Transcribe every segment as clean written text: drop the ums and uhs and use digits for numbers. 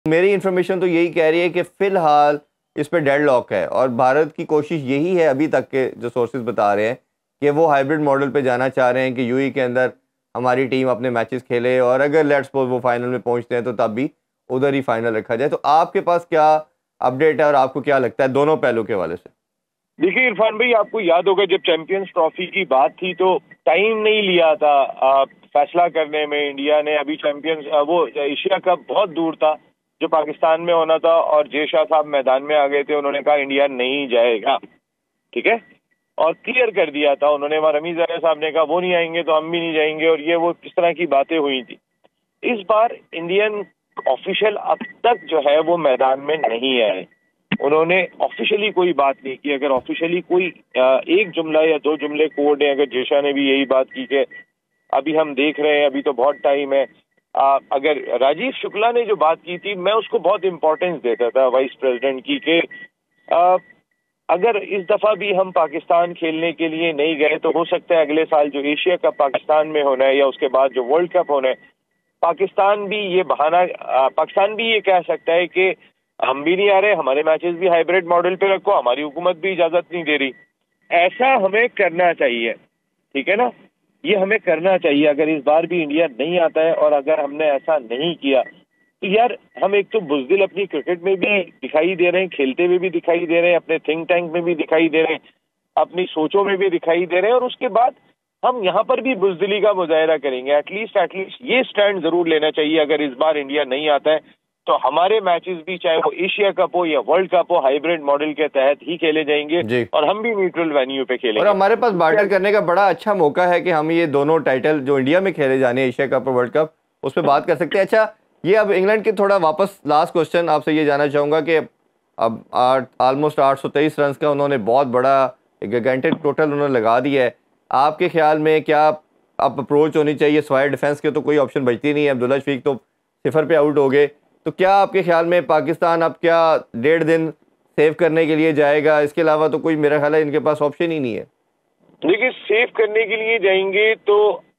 मेरी इन्फॉर्मेशन तो यही कह रही है कि फ़िलहाल इस पे डेडलॉक है और भारत की कोशिश यही है अभी तक के जो सोर्सेज बता रहे हैं कि वो हाइब्रिड मॉडल पे जाना चाह रहे हैं कि यूएई के अंदर हमारी टीम अपने मैचेस खेले और अगर लेट्स सपोज वो फाइनल में पहुंचते हैं तो तब भी उधर ही फाइनल रखा जाए। तो आपके पास क्या अपडेट है और आपको क्या लगता है दोनों पहलू के हवाले से? देखिए इरफान भाई, आपको याद होगा जब चैंपियंस ट्रॉफी की बात थी तो टाइम नहीं लिया था फैसला करने में इंडिया ने। अभी चैंपियंस वो एशिया कप बहुत दूर था जो पाकिस्तान में होना था और जय शाह साहब मैदान में आ गए थे। उन्होंने कहा इंडिया नहीं जाएगा, ठीक है, और क्लियर कर दिया था उन्होंने। वहां रमीज अली साहब ने कहा वो नहीं आएंगे तो हम भी नहीं जाएंगे, और ये वो किस तरह की बातें हुई थी। इस बार इंडियन ऑफिशियल अब तक जो है वो मैदान में नहीं आए। उन्होंने ऑफिशियली कोई बात नहीं की। अगर ऑफिशियली कोई एक जुमला या दो जुमले कोड है, अगर जेशा ने भी यही बात की कि अभी हम देख रहे हैं, अभी तो बहुत टाइम है। अगर राजीव शुक्ला ने जो बात की थी, मैं उसको बहुत इंपॉर्टेंस देता था वाइस प्रेसिडेंट की, कि अगर इस दफा भी हम पाकिस्तान खेलने के लिए नहीं गए तो हो सकता है अगले साल जो एशिया कप पाकिस्तान में होना है या उसके बाद जो वर्ल्ड कप होना है, पाकिस्तान भी ये कह सकता है कि हम भी नहीं आ रहे, हमारे मैचेस भी हाइब्रिड मॉडल पे रखो, हमारी हुकूमत भी इजाजत नहीं दे रही। ऐसा हमें करना चाहिए, ठीक है ना, ये हमें करना चाहिए। अगर इस बार भी इंडिया नहीं आता है और अगर हमने ऐसा नहीं किया तो यार हम एक तो बुजदिल अपनी क्रिकेट में भी दिखाई दे रहे हैं, खेलते हुए भी दिखाई दे रहे हैं, अपने थिंक टैंक में भी दिखाई दे रहे हैं, अपनी सोचों में भी दिखाई दे रहे हैं, और उसके बाद हम यहाँ पर भी बुजदिली का मुजाहरा करेंगे। एटलीस्ट ये स्टैंड जरूर लेना चाहिए, अगर इस बार इंडिया नहीं आता है तो हमारे मैचेस भी, चाहे वो एशिया कप हो या वर्ल्ड कप हो, हाइब्रिड मॉडल के तहत ही खेले जाएंगे और हम भी न्यूट्रल वेन्यू पे खेलेंगे। और हमारे पास बार्टर करने का बड़ा अच्छा मौका है कि हम ये दोनों टाइटल जो इंडिया में खेले जाने एशिया कप और वर्ल्ड कप, उस पर बात कर सकते हैं। अच्छा, ये अब इंग्लैंड के थोड़ा वापस लास्ट क्वेश्चन आपसे ये जानना चाहूँगा कि अब ऑलमोस्ट 823 रन का उन्होंने बहुत बड़ा गिगेंटिक टोटल उन्होंने लगा दिया है। आपके ख्याल में क्या अब अप्रोच होनी चाहिए? स्वायर डिफेंस के तो कोई ऑप्शन बचती नहीं है, अब्दुल्ला शफीक तो 0 पे आउट हो गए। तो क्या आपके ख्याल में पाकिस्तान अब क्या 1.5 दिन सेव करने के लिए जाएगा? इसके अलावा तो कोई मेरा ख्याल है इनके पास ऑप्शन ही नहीं है। देखिए, सेव करने के लिए जाएंगे तो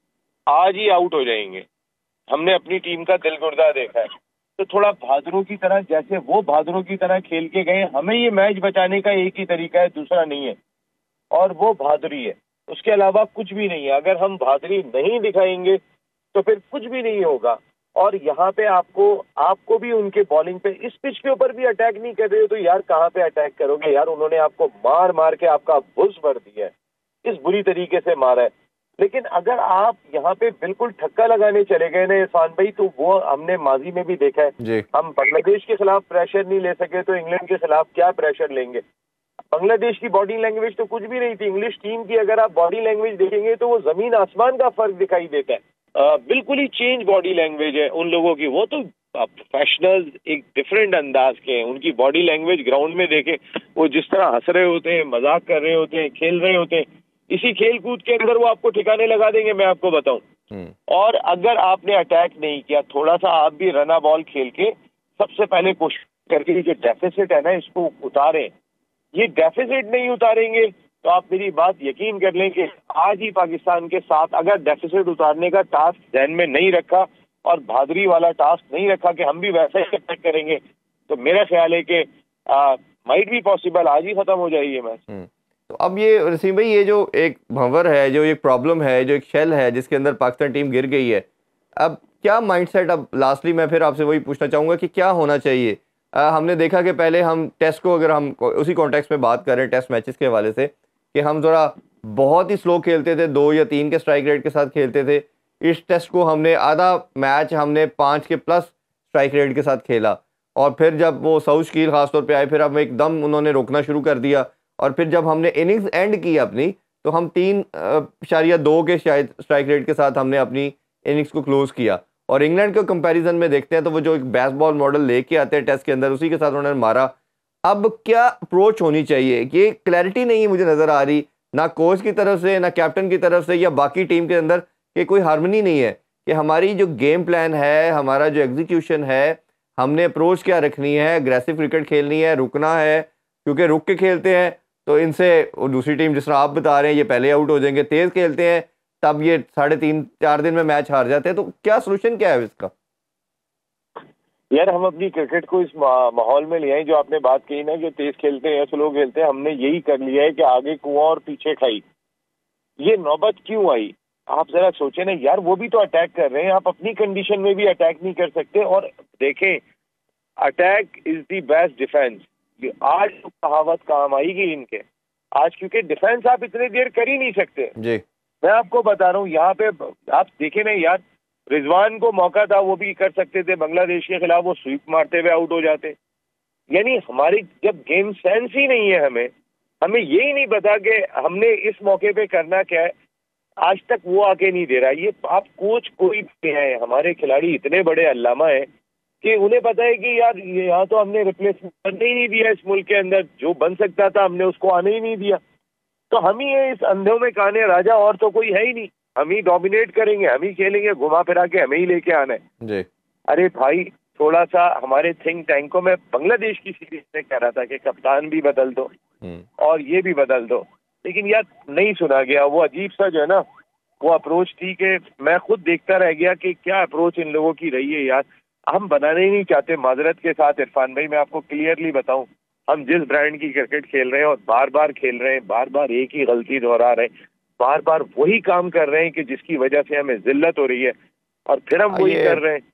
आज ही आउट हो जाएंगे। हमने अपनी टीम का दिलगुर्दा देखा है, तो थोड़ा भादरों की तरह, जैसे वो भादरों की तरह खेल के गए, हमें ये मैच बचाने का एक ही तरीका है, दूसरा नहीं है, और वो बहादुरी है। उसके अलावा कुछ भी नहीं है। अगर हम बहादुरी नहीं दिखाएंगे तो फिर कुछ भी नहीं होगा। और यहाँ पे आपको भी उनके बॉलिंग पे, इस पिच के ऊपर भी अटैक नहीं कर रहे हो तो यार कहाँ पे अटैक करोगे यार? उन्होंने आपको मार मार के आपका बुस भर दिया है, इस बुरी तरीके से मारा है। लेकिन अगर आप यहाँ पे बिल्कुल ठक्का लगाने चले गए ना इरफान भाई, तो वो हमने माजी में भी देखा है। हम बांग्लादेश के खिलाफ प्रेशर नहीं ले सके तो इंग्लैंड के खिलाफ क्या प्रेशर लेंगे? बांग्लादेश की बॉडी लैंग्वेज तो कुछ भी नहीं थी। इंग्लिश टीम की अगर आप बॉडी लैंग्वेज देखेंगे तो वो जमीन आसमान का फर्क दिखाई देता है। बिल्कुल ही चेंज बॉडी लैंग्वेज है उन लोगों की। वो तो प्रोफेशनल्स एक डिफरेंट अंदाज के हैं। उनकी बॉडी लैंग्वेज ग्राउंड में देखे, वो जिस तरह हंस रहे होते हैं, मजाक कर रहे होते हैं, खेल रहे होते हैं, इसी खेल कूद के अंदर वो आपको ठिकाने लगा देंगे, मैं आपको बताऊं। और अगर आपने अटैक नहीं किया, थोड़ा सा आप भी रना बॉल खेल के सबसे पहले कोशिश करके जो डेफिसिट है ना इसको उतारें। ये डेफिसिट नहीं उतारेंगे तो आप मेरी बात यकीन कर लें कि आज ही पाकिस्तान के साथ अगर डेफिसिट उतारने का टास्क ध्यान में नहीं रखा और बहादुरी वाला टास्क नहीं रखा कि हम भी वैसा ही अटैक करेंगे, तो मेरा ख्याल है कि माइट भी पॉसिबल आज ही खत्म हो जाएगी मैच। तो अब ये रसीम भाई, ये जो एक भंवर है, जो एक प्रॉब्लम है, जो एक शेल है जिसके अंदर पाकिस्तान टीम गिर गई है, अब क्या माइंडसेट? अब लास्टली मैं फिर आपसे वही पूछना चाहूँगा कि क्या होना चाहिए? हमने देखा कि पहले हम टेस्ट को, अगर हम उसी कॉन्टेक्स्ट में बात करें टेस्ट मैचेस के हवाले से, कि हम ज़रा बहुत ही स्लो खेलते थे, 2 या 3 के स्ट्राइक रेट के साथ खेलते थे। इस टेस्ट को हमने आधा मैच हमने 5 के प्लस स्ट्राइक रेट के साथ खेला, और फिर जब वो साउथ शकील खासतौर पे आए, फिर हम एकदम उन्होंने रोकना शुरू कर दिया, और फिर जब हमने इनिंग्स एंड की अपनी, तो हम 3.2 के शायद स्ट्राइक रेट के साथ हमने अपनी इनिंग्स को क्लोज किया। और इंग्लैंड के कंपैरिजन में देखते हैं तो वो जो एक बेसबॉल मॉडल लेके आते हैं टेस्ट के अंदर, उसी के साथ उन्होंने मारा। अब क्या अप्रोच होनी चाहिए? ये क्लैरिटी नहीं मुझे नज़र आ रही, ना कोच की तरफ से, ना कैप्टन की तरफ से, या बाकी टीम के अंदर, कि कोई हार्मनी नहीं है कि हमारी जो गेम प्लान है, हमारा जो एग्जीक्यूशन है, हमने अप्रोच क्या रखनी है? अग्रेसिव क्रिकेट खेलनी है, रुकना है, क्योंकि रुक के खेलते हैं तो इनसे दूसरी टीम, जिस तरह आप बता रहे हैं, ये पहले आउट हो जाएंगे। तेज़ खेलते हैं तब ये 3.5-4 दिन में मैच हार जाते हैं। तो क्या सोल्यूशन क्या है इसका? यार हम अपनी क्रिकेट को इस माहौल में ले आए, जो आपने बात कही ना कि तेज खेलते हैं स्लो खेलते हैं, हमने यही कर लिया है कि आगे कुआं और पीछे खाई। ये नौबत क्यों आई? आप जरा सोचें ना यार, वो भी तो अटैक कर रहे हैं, आप अपनी कंडीशन में भी अटैक नहीं कर सकते। और देखें, attack is the best defence. आज तो कहावत काम आएगी इनके आज, क्योंकि डिफेंस आप इतनी देर कर ही नहीं सकते। जी। मैं आपको बता रहा हूँ यहाँ पे, आप देखें ना यार, रिजवान को मौका था, वो भी कर सकते थे बांग्लादेश के खिलाफ, वो स्वीप मारते हुए आउट हो जाते। यानी हमारी जब गेम सेंस ही नहीं है, हमें हमें यही नहीं पता कि हमने इस मौके पे करना क्या है, आज तक वो आके नहीं दे रहा। ये आप कोच कोई भी है, हमारे खिलाड़ी इतने बड़े अल्लामा है कि उन्हें पता है कि यार यहाँ तो हमने रिप्लेसमेंट बनने ही नहीं दिया, इस मुल्क के अंदर जो बन सकता था हमने उसको आने ही नहीं दिया। तो हम ही है इस अंधों में काने राजा, और तो कोई है ही नहीं। हम ही डोमिनेट करेंगे, हम ही खेलेंगे, घुमा फिरा के हमें ही लेके आना है। जी। अरे भाई, थोड़ा सा हमारे थिंक टैंक को, मैं बांग्लादेश की सीरीज में कह रहा था कि कप्तान भी बदल दो और ये भी बदल दो, लेकिन यार नहीं सुना गया। वो अजीब सा जो है ना, वो अप्रोच थी कि मैं खुद देखता रह गया कि क्या अप्रोच इन लोगों की रही है यार। हम बनाने ही नहीं चाहते। माजरत के साथ इरफान भाई, मैं आपको क्लियरली बताऊं, हम जिस ब्रांड की क्रिकेट खेल रहे हैं और बार बार खेल रहे हैं, बार बार एक ही गलती दोहरा रहे हैं, बार बार वही काम कर रहे हैं कि जिसकी वजह से हमें जिल्लत हो रही है, और फिर हम वही ये कर रहे हैं।